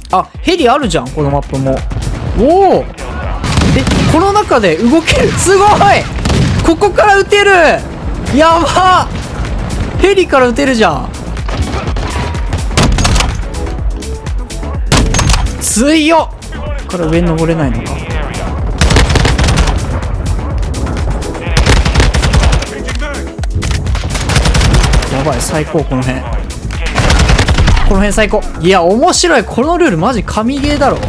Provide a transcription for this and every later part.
あ、ヘリあるじゃん、このマップも。おお。この中で動ける。すごい。ここから撃てる。やば。ヘリから撃てるじゃん。強っ。これ上に登れないのか。やばい、最高。この辺最高。いや、面白い。このルールマジ神ゲーだろ。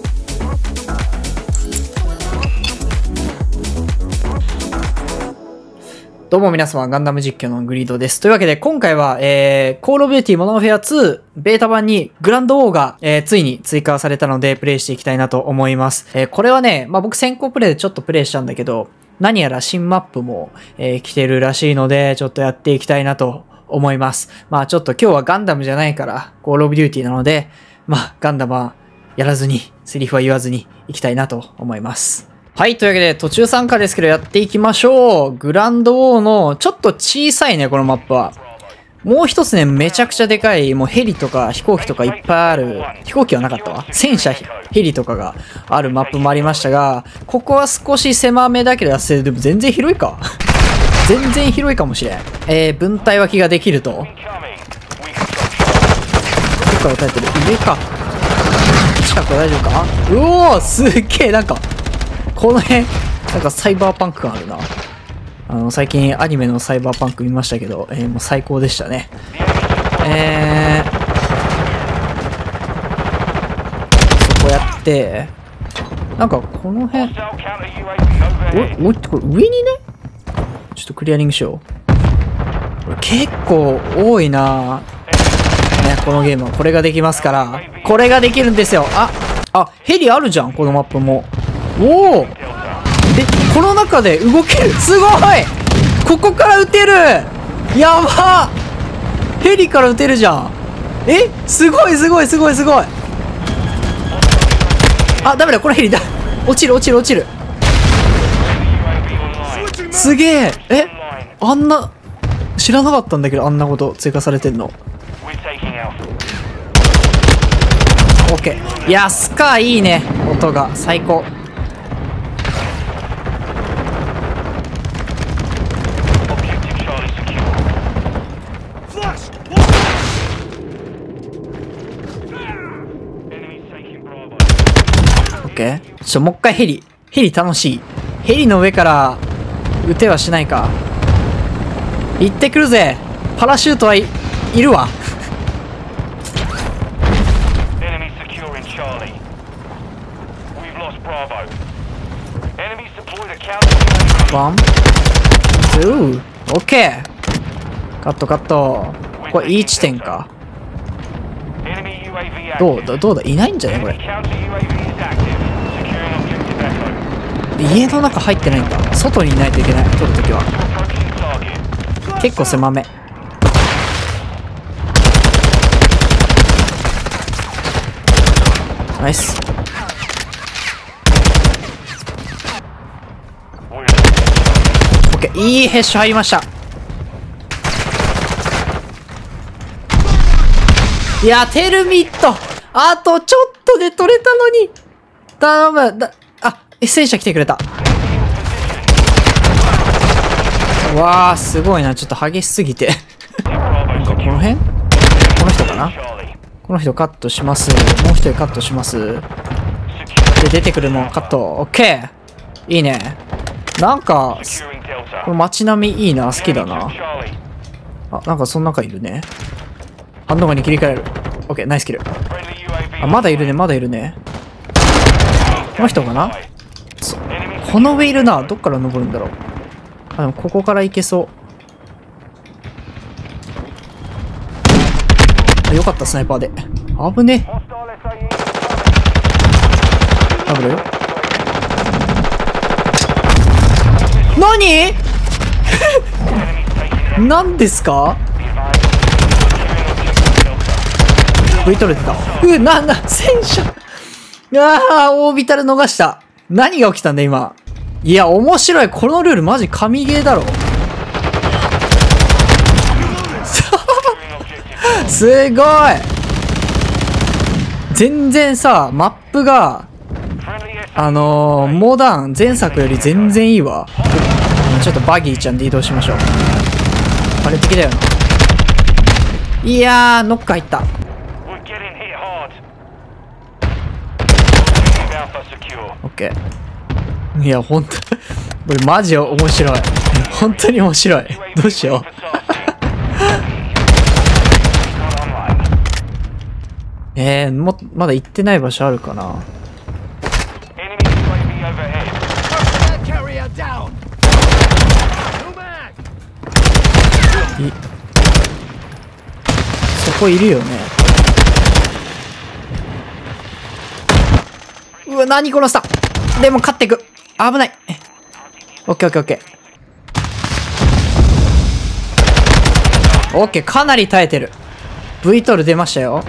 どうも皆様、ガンダム実況のグリードです。というわけで、今回は、コールオブデューティモダンウォーフェア2ベータ版にグランドウォーが、ついに追加されたので、プレイしていきたいなと思います。これはね、僕先行プレイでちょっとプレイしたんだけど、何やら新マップも、来てるらしいので、ちょっとやっていきたいなと思います。ちょっと今日はガンダムじゃないから、コールオブデューティなので、ガンダムはやらずに、セリフは言わずに行きたいなと思います。はい。というわけで、途中参加ですけど、やっていきましょう。グランドウォーの、ちょっと小さいね、このマップは。もう一つね、めちゃくちゃでかい、もうヘリとか飛行機とかいっぱいある。飛行機はなかったわ。戦車、ヘリとかがあるマップもありましたが、ここは少し狭めだけど、でも全然広いか。全然広いかもしれん。分体脇ができると。どっから撃たれてる？上か。近くは大丈夫か？うおー、すっげえ、なんか、この辺、なんかサイバーパンク感あるな。最近アニメのサイバーパンク見ましたけど、もう最高でしたね。そこやって、なんかこの辺、これ上にね、ちょっとクリアリングしよう。これ結構多いなね、このゲームはこれができますから、これができるんですよ。あ、ヘリあるじゃん、このマップも。おお。この中で動ける。すごい。ここから撃てる。やば。ヘリから撃てるじゃん。すごい。あ、ダメだ、これヘリだ。落ちる。すげえ。あんな、知らなかったんだけど、あんなこと追加されてんの。オッケー。いや、スカーいいね。音が最高。オッケー。もう一回ヘリ楽しい。ヘリの上から撃てはしないか。行ってくるぜ。パラシュートはいるわ。ワン、ツー、オッケー。カット。これいい地点か。どうだいないんじゃないこれ。家の中入ってないんだ。外にいないといけない。撮るときは結構狭め。ナイス。オッケー。いいヘッシュ入りました。いや、テルミットあとちょっとで取れたのに。頼む。戦車来てくれた。わー、すごいな。ちょっと激しすぎて。なんかこの辺？この人かな？この人カットします。もう一人カットします。で、出てくるもんカット。オッケー。いいね。なんか、この街並みいいな。好きだな。なんかその中いるね。ハンドガンに切り替える。オッケー、ナイスキル。まだいるね。この人かな？この上いるな。どっから登るんだろう。でもここから行けそう。よかった、スナイパーで。危ね。危ないよ。何？何ですか？V 取れてた。戦車。オービタル逃した。何が起きたんだ今。いや、面白い。このルールマジ神ゲーだろ。すごい。 全然さ、マップが、モダン前作より全然いいわ。ちょっとバギーちゃんで移動しましょう。あれ敵だよな。いやー、ノック入った。オッケー。いや、ほんと、これマジ面白い。本当に面白い。どうしよう。まだ行ってない場所あるかな。そこいるよね。うわ、何殺した。でも勝っていく。危ない。オッケーオッケーオッケー。オッケー、かなり耐えてる。V トル出ましたよ。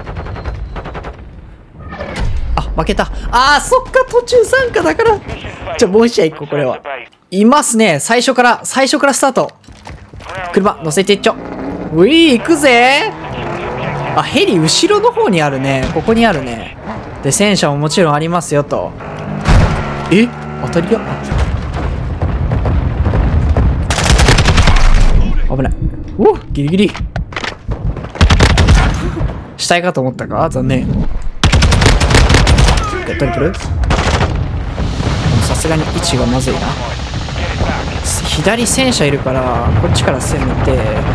あ、負けた。そっか、途中参加だから。もう一試合行こう、これは。いますね。最初からスタート。車、乗せていっちょ。うい、行くぜ。ヘリ、後ろの方にあるね。ここにあるね。で、戦車ももちろんありますよ、と。当たり屋。危ない。ギリギリ。死体かと思ったか？残念。トリプル？さすがに位置がまずいな。左戦車いるから、こっちから攻めて。オ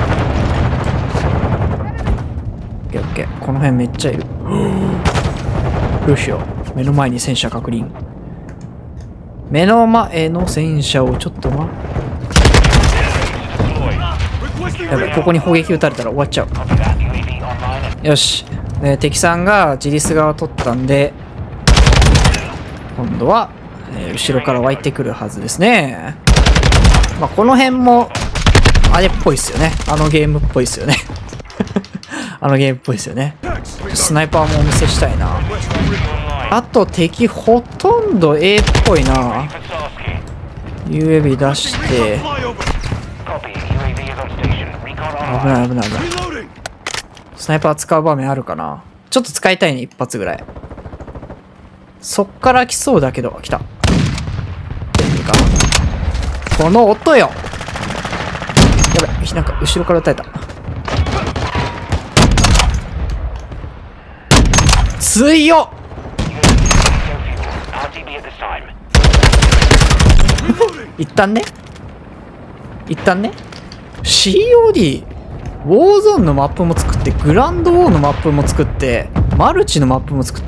ッケーオッケー。この辺めっちゃいる。どうしよう。目の前に戦車確認。目の前の戦車をちょっとやばい、ここに砲撃撃たれたら終わっちゃう。よし。敵さんが自立側取ったんで、今度は、後ろから湧いてくるはずですね。この辺も、あれっぽいっすよね。あのゲームっぽいっすよね。あのゲームっぽいっすよね。スナイパーもお見せしたいな。あと敵ほとんど A っぽいな。UAV 出して。危ない危ない危ない。スナイパー使う場面あるかな。ちょっと使いたいね、一発ぐらい。そっから来そうだけど、来た。この音よ。やばい、なんか後ろから撃たれた。強っ。一旦ね。COD、ウォーゾーンのマップも作って、グランドウォーのマップも作って、マルチのマップも作って、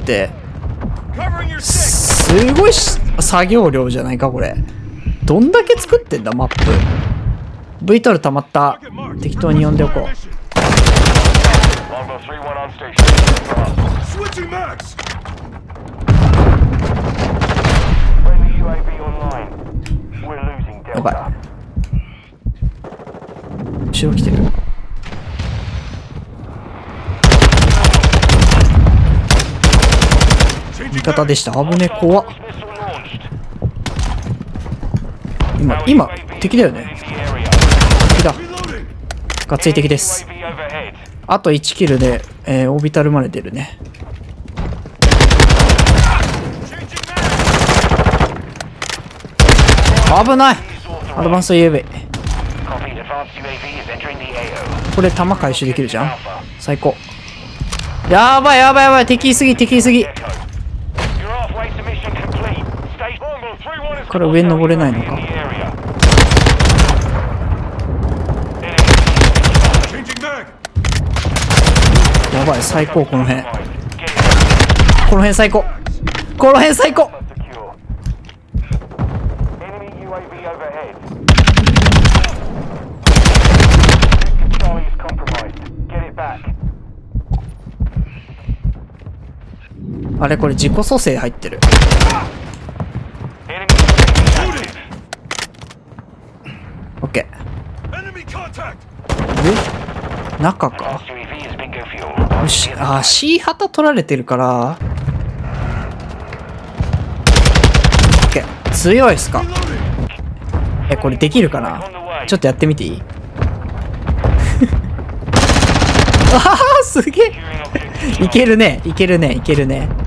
すごい作業量じゃないか、これ。どんだけ作ってんだ、マップ。V トル溜まった。適当に呼んでおこう。やばい。後ろ来てる。味方でした。危ね、怖っ。今、敵だよね。敵だ。がっつり敵です。あと1キルで、オービタルまで出るね。危ない。アドバンス UAV。これ弾回収できるじゃん。最高。やばいやばいやばい。敵いすぎ。これ上に登れないのか。やばい、最高。この辺最高。あれこれ自己蘇生入ってる。オッケー。中か。よし、C 旗取られてるから。オッケー。強いっすか。これできるかな。ちょっとやってみていい？すげえ。いけるね。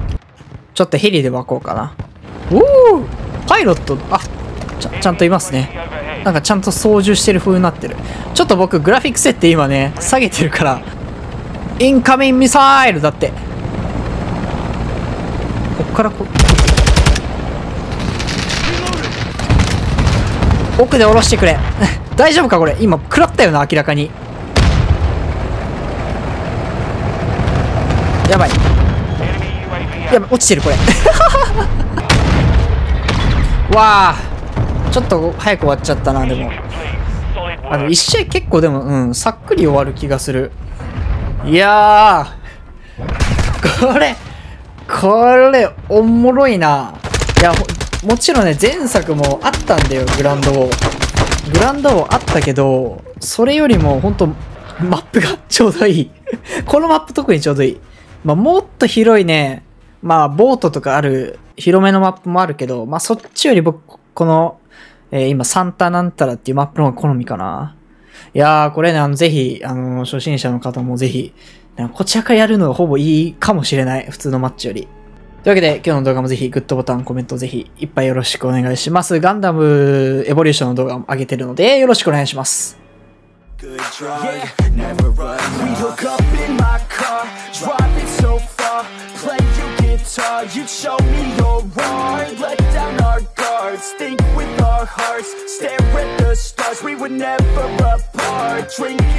ちょっとヘリで湧こうかな。おお、パイロット、あ、ちゃんといますね。なんかちゃんと操縦してる風になってる。ちょっと僕グラフィック設定今ね、下げてるから、インカミングミサイルだって。こっから奥で下ろしてくれ。大丈夫かこれ。今食らったよな、明らかに。やばい。やばい、落ちてるこれ。わあ、ちょっと早く終わっちゃったな。でも一試合結構でもさっくり終わる気がする。いやー、これおもろいな。いや、もちろんね、前作もあったんだよ、グランドウォーあったけど、それよりも本当マップがちょうどいい。このマップ特にちょうどいい。まあ、もっと広いね、まあ、ボートとかある、広めのマップもあるけど、まあ、そっちより僕、この、今、サンタなんたらっていうマップの方が好みかな。いやー、これね、ぜひ、初心者の方もぜひ、こちらからやるのがほぼいいかもしれない。普通のマッチより。というわけで、今日の動画もぜひ、グッドボタン、コメントぜひ、いっぱいよろしくお願いします。ガンダム、エボリューションの動画も上げてるので、よろしくお願いします。Good drug, never run. We hook up in my car, driving so far. Play your guitar, you show me your art. Let down our guards, think with our hearts. Stare at the stars, we were never apart. Drinking